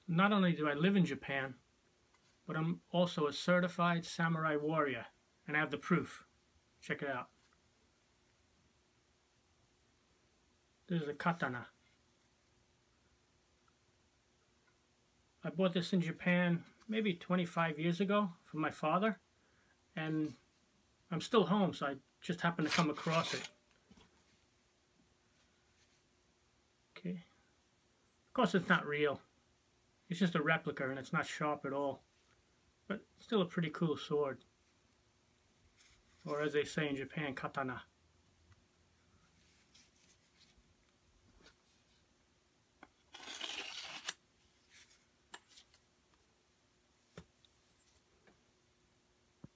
not only do I live in Japan, but I'm also a certified samurai warrior, and I have the proof. Check it out. This is a katana. I bought this in Japan maybe 25 years ago from my father, and I'm still home, so I just happened to come across it. Okay. Of course it's not real. It's just a replica and it's not sharp at all. But still a pretty cool sword. Or as they say in Japan, katana.